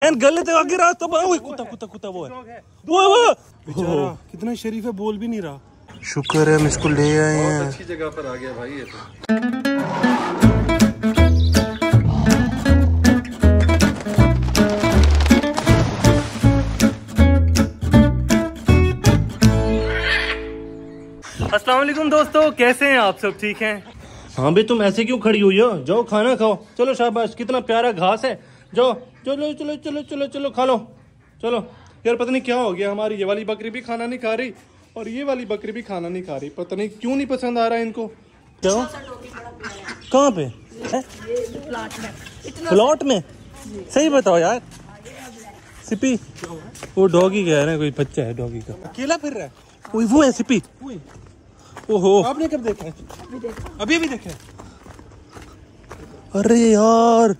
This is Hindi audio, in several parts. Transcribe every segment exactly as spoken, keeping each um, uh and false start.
सिप्तान गले तो आगे रास्ता ओए कुत्ता कुत्ता कुत्ता वो है वो वो बेचारा कितना शरीफ है, बोल भी नहीं रहा। शुक्र है हम इसको ले आए हैं। अच्छी जगह पर आ गया भाई ये तो। अस्सलाम वालेकुम दोस्तों, कैसे हैं आप सब? ठीक हैं? हाँ भाई तुम ऐसे क्यों खड़ी हुई हो? जाओ खाना खाओ। चलो शाबाश, कितना प्यारा घास है। जाओ चलो चलो चलो चलो चलो खा लो। चलो यार पता नहीं क्या हो गया, हमारी ये वाली बकरी भी खाना नहीं खा रही और ये वाली बकरी भी खाना नहीं खा रही। पता नहीं क्यों नहीं पसंद आ रहा है इनको। क्या कहाँ पे? प्लॉट में? सही बताओ यार सिपी। वो डॉगी कह रहे हैं, कोई बच्चा है डॉगी का, अकेला फिर रहा है। वो वो है सिपी। ओहो आपने कब देखा है? अभी अभी देखा है। अरे यार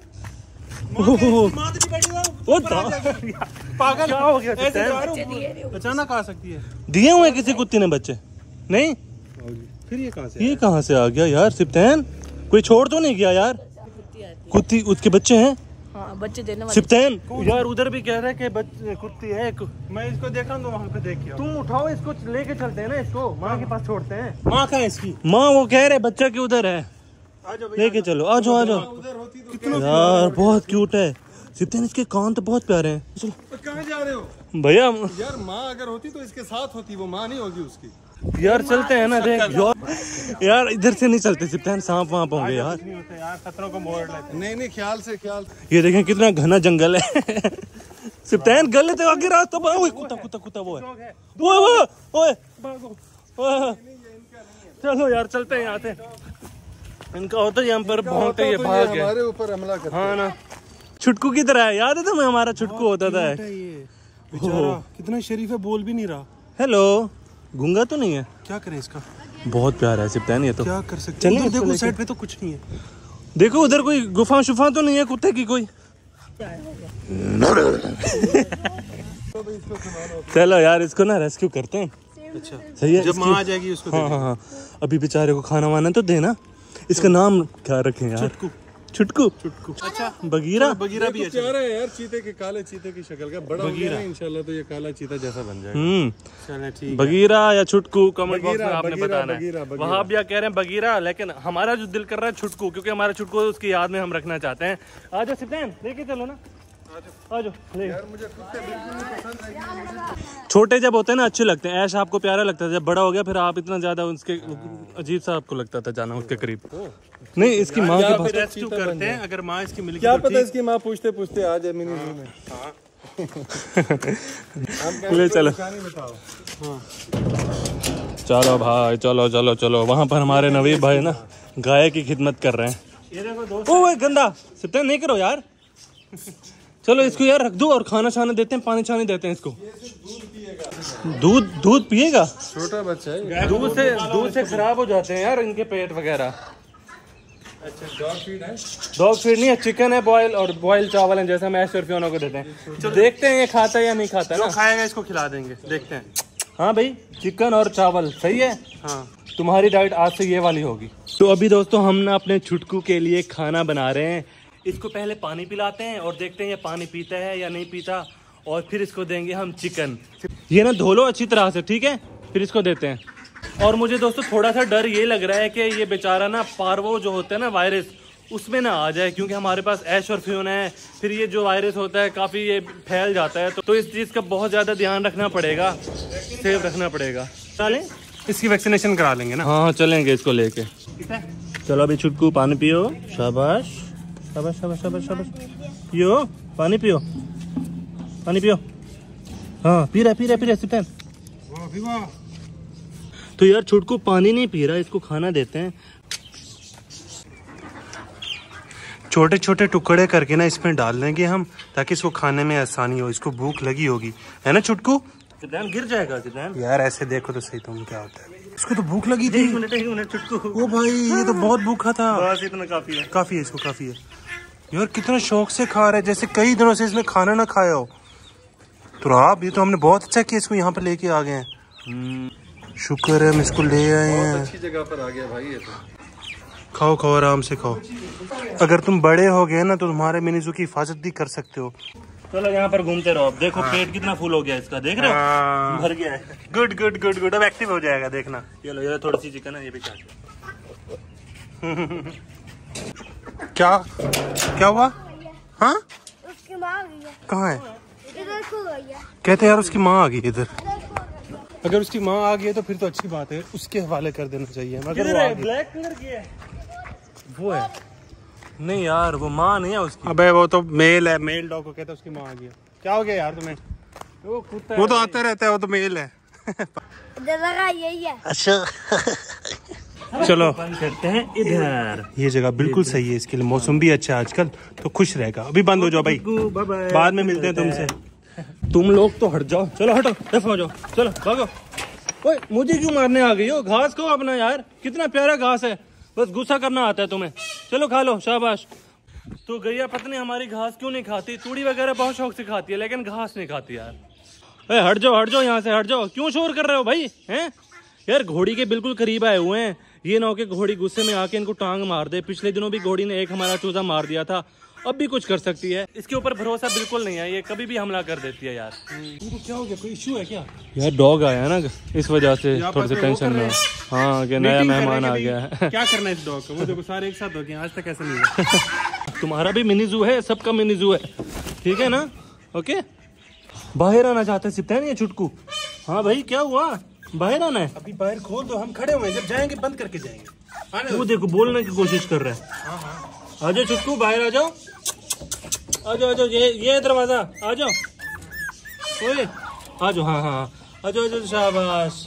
पागल क्या हो गया? अचानक आ सकती है। दिए हुए किसी कुत्ते ने बच्चे? नहीं फिर ये कहाँ से ये कहाँ से आ गया यार? सिप्तान कोई छोड़ तो नहीं गया यार? कुत्ती उसके बच्चे हैं? हाँ, बच्चे देने वाले। सिप्तान यार उधर भी कह रहा है कि बच्चे कुत्ती है। मैं इसको देखा हूँ वहाँ पे, देख के तुम उठाओ इसको, लेके चलते हैं ना इसको, माँ के पास छोड़ते हैं। माँ कहाँ है इसकी? माँ वो कह रहे बच्चा के उधर है, लेके चलो। आ जाओ आ जाओ। यार बहुत क्यूट है सिप्तान, इसके कान तो बहुत प्यारे हैं। चलो कहाँ जा रहे हो भैया? यार माँ अगर होती तो इसके साथ होती, वो माँ नहीं होगी उसकी। यार चलते हैं ना, देख यार यार इधर से नहीं चलते सिप्तान, सांप वहाँ होंगे यार। यार खतरों को मोड़ लेते। नहीं नहीं ख्याल से ख्याल से। ये देखें कितना घना जंगल है। सिप्तान गले तो आगे रास्ता ओए कुत्ता कुत्ता कुत्ता वो है वो वो ओए ओए। चलो यार चलते हैं यहाँ से। इनका होता है यहाँ पर भौंकते ये भाग गए, हमारे ऊपर हमला करते। हाँ ना, छुटकू की तरह है। याद है तुम्हें हमारा छुटकू होता था? बेचारा कितना शरीफ है, बोल भी नहीं रहा। हेलो, गूंगा तो नहीं है? क्या करें इसका? बहुत प्यारा है सिप्तान ये तो। क्या कर सकते हैं? देखो साइड पे तो कुछ नहीं है। देखो उधर कोई गुफा शुफा तो नहीं है कुत्ते की कोई? चलो यार इसको ना रेस्क्यू करते हैं। अच्छा सही है, जब माँ आ जाएगी उसको। हाँ हाँ हाँ अभी बेचारे को खाना वाना तो देना। इसका नाम क्या रखें यार? छुटकू। छुटकू छुटकू। अच्छा बगीरा। बगीरा भी अच्छा है यार, चीते के काले चीते की शक्ल का बड़ा बगीरा। इंशाल्लाह तो ये काला चीता जैसा बन जाएगा। हम्म चले ठीक। बगीरा या छुटकू कमेंट बॉक्स में बगीरा, आपने बगीरा, बताना बगीरा, है। बगीरा। वहाँ भी कह रहे हैं बगीरा, लेकिन हमारा जो दिल कर रहा है छुटकू, क्योंकि हमारा छुटकू उसकी याद में हम रखना चाहते हैं। आ जाओ सिप्तान, लेके चलो ना, आ जाओ। यार मुझे कुत्ते बिल्कुल नहीं पसंद है। छोटे जब होते हैं ना अच्छे लगते हैं, ऐश आपको प्यारा लगता है। जब बड़ा हो गया फिर आप इतना ज्यादा उसके अजीब सा आपको लगता था जाना उसके करीब। नहीं इसकी माँ के पास रेस्क्यू करते हैं। अगर माँ इसकी मिल गई क्या तो पता इसकी माँ पूछते पूछते आ जाए मिनी में। ले चलो बताओ। चलो भाई, चलो चलो चलो। वहाँ पर हमारे नवीब भाई ना गाय की खिदमत कर रहे हैं। ये देखो दोस्त, ओए गंदा सिप्तान नहीं करो यार। चलो इसको यार रख दो और खाना छाना देते हैं, पानी छानी देते हैं इसको। दूध दूध पिएगा? छोटा बच्चा है, दूध से दूध से खराब हो जाते हैं यार इनके पेट वगैरह। अच्छा डॉग फीड है? डॉग फीड नहीं है, चिकन है बॉयल, और बॉयल चावल है जैसा मैं शर्फियों को देते हैं। तो देखते हैं ये खाता है या नहीं खाता है ना। खाएगा इसको खिला देंगे, देखते हैं। हाँ भाई चिकन और चावल सही है। हाँ तुम्हारी डाइट आज से ये वाली होगी। तो अभी दोस्तों हम ना अपने छुटकू के लिए खाना बना रहे हैं। इसको पहले पानी पिलाते हैं और देखते हैं ये पानी पीता है या नहीं पीता, और फिर इसको देंगे हम चिकन। ये ना धो लो अच्छी तरह से, ठीक है, फिर इसको देते हैं। और मुझे दोस्तों थोड़ा सा डर ये लग रहा है कि ये बेचारा ना पार्वो जो होता है ना वायरस, उसमें ना आ जाए, क्योंकि हमारे पास ऐश और फ्यून है। फिर ये जो वायरस होता है काफ़ी ये फैल जाता है, तो, तो इस चीज़ का बहुत ज़्यादा ध्यान रखना पड़ेगा, सेफ रखना पड़ेगा। चलें इसकी वैक्सीनेशन करा लेंगे ना। हाँ चलेंगे इसको लेके। चलो अभी छुटकू पानी पियो। शाबाश शाबाश शाबाश शाबाश शाबाश। पियो पानी, पियो पानी पियो। हाँ पी रहा पी रहा पी रहा सिप्तान। तो यार छुटकू पानी नहीं पी रहा, इसको खाना देते हैं। छोटे छोटे टुकड़े करके ना इसमें डाल देंगे हम, ताकि इसको खाने में आसानी हो। इसको भूख लगी होगी, है ना छुटकू? सिप्तान गिर जाएगा सिप्तान। यार ऐसे देखो तो सही तुम क्या होता है। इसको तो भूख लगी थी। एक मिनट एक मिनट छुटकू। ओ भाई ये तो बहुत भूखा था। बस इतना काफी है। काफी है इसको, काफी है। यार कितना शौक से खा रहा है, जैसे कई दिनों से इसने खाना ना खाया हो। तो आप ये तो हमने बहुत अच्छा किया, इसको यहाँ पे लेके आ गए हैं। शुक्र है हम इसको ले आए हैं। अच्छी जगह पर आ गया भाई ये तो। खाओ खाओ आराम से खाओ। अगर तुम बड़े हो गए ना तो तुम्हारे मिनीजू की हिफाजत भी कर सकते हो। चलो यहाँ पर घूमते रहो। अब देखो हाँ। पेट कितना फुल हो गया इसका, देख रहे हो? हाँ। भर गया है। Good good good good. अब एक्टिव हो जाएगा, देखना। ये लो, ये थोड़ी सी चिकन है, ये भी चाट। क्या क्या हुआ? हाँ, उसकी माँ आ गई है। कहाँ है? इधर खो गई है। कहते यार उसकी माँ आ गई इधर। अगर उसकी माँ आ गई है तो फिर तो अच्छी बात है, उसके हवाले कर देना चाहिए। मगर वो ब्लैक कलर की है, वो है नहीं यार, वो माँ नहीं है उसकी। अबे वो तो मेल है, मेल डॉग को कहता है उसकी माँ आ गई। क्या हो गया यार तुम्हें? वो कुत्ता वो तो आता रहता है, वो तो मेल है। यही है। अच्छा चलो बंद करते हैं इधर। ये जगह बिल्कुल सही है इसके लिए, मौसम भी अच्छा है आजकल, तो खुश रहेगा। अभी बंद हो जाओ भाई, बाद में मिलते हैं तुमसे। तुम लोग तो हट जाओ, चलो हटो, दफा हो जाओ, चलो भागो। ओए मुझे क्यों मारने आ गई हो? घास को अपना यार, कितना प्यारा घास है, बस गुस्सा करना आता है तुम्हें। चलो खा लो, शाबाश। तो गैया पत्नी हमारी घास क्यों नहीं खाती? तूड़ी वगैरह बहुत शौक से खाती है, लेकिन घास नहीं खाती यार। ए, हट जाओ हट जाओ यहाँ से, हट जाओ। क्यों शोर कर रहे हो भाई? हैं यार, घोड़ी के बिल्कुल करीब आए हुए हैं। ये ना हो के घोड़ी गुस्से में आके इनको टांग मार दे। पिछले दिनों भी घोड़ी ने एक हमारा चूजा मार दिया था, अब भी कुछ कर सकती है। इसके ऊपर भरोसा बिल्कुल नहीं है, ये कभी भी हमला कर देती है यार। इनको क्या हो गया? कोई इशू है क्या? यार डॉग आया है ना, इस वजह से थोड़ी सी टेंशन में। हाँ, कि नया मेहमान आ गया है। क्या करना है इस डॉग को? वो देखो सारे एक साथ हो गए, आज तक ऐसा नहीं हुआ। तुम्हारा भी मिनी जू है, सबका मिनी जू है, ठीक है ना? ओके, बाहर आना चाहते सिपता है नहीं छुटकू? हाँ भाई, क्या हुआ? बाहर आना है? अभी बाहर खोल दो, हम खड़े हुए हैं, जब जाएंगे बंद करके जाएंगे। वो देखो बोलने की कोशिश कर रहा है। आ जाओ छुटकू, बाहर आ जाओ, आ जाओ आ जाओ, ये ये दरवाजा आ जाओ। ओए आ जाओ, हाँ हाँ आ जाओ आ जाओ, शाबाश।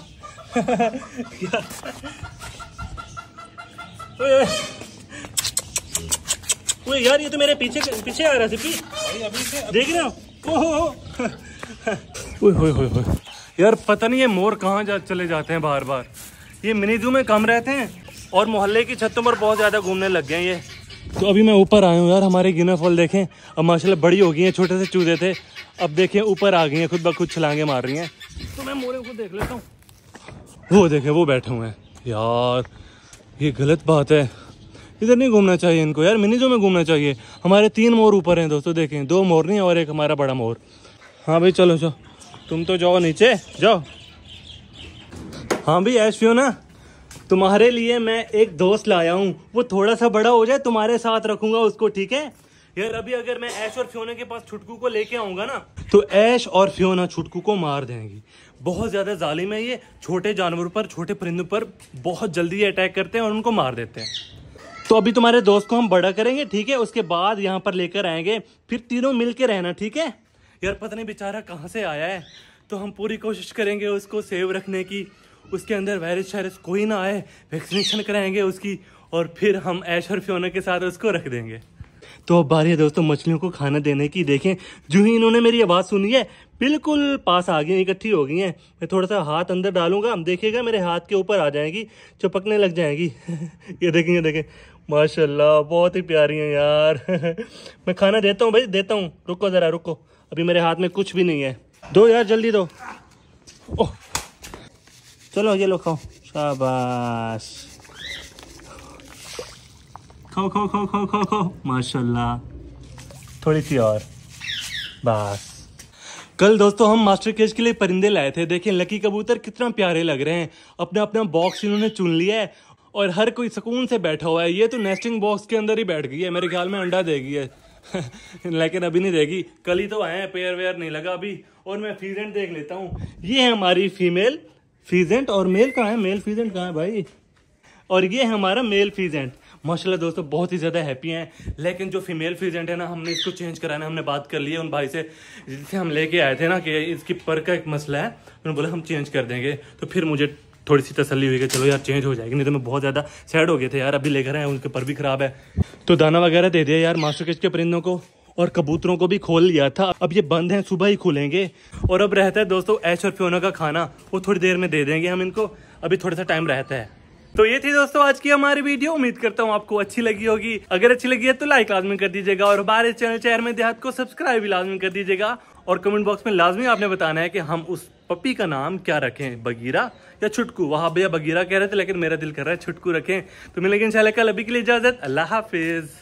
ओए यार, ये तो मेरे पीछे पीछे आ रहा है सिप्पी, देख रहे हो? ओहो ओए होए होए होए यार, पता नहीं ये मोर कहाँ जा चले जाते हैं बार बार। ये मिनी जू में कम रहते हैं और मोहल्ले की छतों पर बहुत ज्यादा घूमने लग गए हैं ये। तो अभी मैं ऊपर आया हूँ यार, हमारे गिना फॉल देखें, अब माशाल्लाह बड़ी हो गई हैं। छोटे से चूजे थे, अब देखें ऊपर आ गई हैं, खुद ब खुद छलांगे मार रही हैं। तो मैं मोरे को देख लेता हूँ। वो देखें, वो बैठे हुए हैं। यार ये गलत बात है, इधर नहीं घूमना चाहिए इनको यार, मिनी जू में घूमना चाहिए। हमारे तीन मोर ऊपर हैं दोस्तों, देखें, दो मोर नहीं और एक हमारा बड़ा मोर। हाँ भाई चलो जाओ, तुम तो जाओ नीचे जाओ। हाँ भाई ऐश फियोना, तुम्हारे लिए मैं एक दोस्त लाया हूँ, वो थोड़ा सा बड़ा हो जाए तुम्हारे साथ रखूंगा उसको, ठीक है यार? अभी अगर मैं ऐश और फियोना के पास छुटकू को लेके आऊंगा ना, तो ऐश और फियोना छुटकू को मार देंगी। बहुत ज्यादा जालिम है ये, छोटे जानवरों पर, छोटे परिंदों पर बहुत जल्दी अटैक करते हैं और उनको मार देते हैं। तो अभी तुम्हारे दोस्त को हम बड़ा करेंगे, ठीक है? उसके बाद यहाँ पर लेकर आएंगे, फिर तीनों मिल के रहना, ठीक है यार? पता नहीं बेचारा कहाँ से आया है, तो हम पूरी कोशिश करेंगे उसको सेव रखने की, उसके अंदर वायरस शायरस कोई ना आए, वैक्सीनेशन कराएंगे उसकी, और फिर हम ऐश और फियोना के साथ उसको रख देंगे। तो अब बारी है दोस्तों मछलियों को खाना देने की। देखें, जो ही इन्होंने मेरी आवाज़ सुनी है, बिल्कुल पास आ गई, इकट्ठी हो गई हैं। मैं थोड़ा सा हाथ अंदर डालूंगा, देखिएगा मेरे हाथ के ऊपर आ जाएगी, चपकने लग जाएगी। ये देखेंगे, देखें माशाल्लाह बहुत ही प्यारी हैं यार। मैं खाना देता हूँ भाई, देता हूँ, रुको ज़रा रुको, अभी मेरे हाथ में कुछ भी नहीं है। दो यार, जल्दी दो। ओह चलो ये लो, खाओ, शाबाश, खाओ खाओ खाओ खाओ खाओ खाओ, माशाल्लाह। थोड़ी सी और, बस। कल दोस्तों हम मास्टर केज के लिए परिंदे लाए थे। देखें लकी कबूतर कितना प्यारे लग रहे हैं, अपना अपना बॉक्स इन्होंने चुन लिया है और हर कोई सुकून से बैठा हुआ है। ये तो नेस्टिंग बॉक्स के अंदर ही बैठ गई है, मेरे ख्याल में अंडा देगी है। लेकिन अभी नहीं देगी, कल ही तो आए हैं, पेयर वेयर नहीं लगा अभी। और मैं फीजेंट देख लेता हूँ, ये है हमारी फीमेल फीजेंट, और मेल कहाँ है? मेल फीजेंट कहाँ है भाई? और ये है हमारा मेल फीजेंट। माशाल्लाह दोस्तों बहुत ही ज़्यादा हैप्पी हैं। लेकिन जो फीमेल फीजेंट है ना, हमने इसको चेंज कराना, हमने बात कर ली है उन भाई से जिससे हम लेके आए थे ना, कि इसकी पर का एक मसला है, उन्होंने बोला हम चेंज कर देंगे। तो फिर मुझे थोड़ी सी तसल्ली हुई कि चलो यार चेंज हो जाएगी, नहीं तो मैं बहुत ज़्यादा सैड हो गए थे यार। अभी लेकर आए, उनके पर भी ख़राब है, तो दाना वगैरह दे दिया यार मास्टर केज के परिंदों को, और कबूतरों को भी खोल लिया था। अब ये बंद हैं, सुबह ही खुलेंगे। और अब रहता है दोस्तों ऐश और फियोना का खाना, वो थोड़ी देर में दे देंगे हम इनको, अभी थोड़ा सा टाइम रहता है। तो ये थी दोस्तों आज की हमारी वीडियो, उम्मीद करता हूँ आपको अच्छी लगी होगी। अगर अच्छी लगी है तो लाइक लाजमी कर दीजिएगा, और हमारे चैनल शहर में देहात को सब्सक्राइब भी लाजमी कर दीजिएगा। और कमेंट बॉक्स में लाजमी आपने बताना है कि हम उस पपी का नाम क्या रखें, बगीरा या छुटकू। वहाँ भैया बगीरा कह रहे थे, लेकिन मेरा दिल कर रहा है छुटकू रखें। तो मिलेंगे इंशाल्लाह कल, अभी के लिए इजाजत, अल्लाह हाफिज।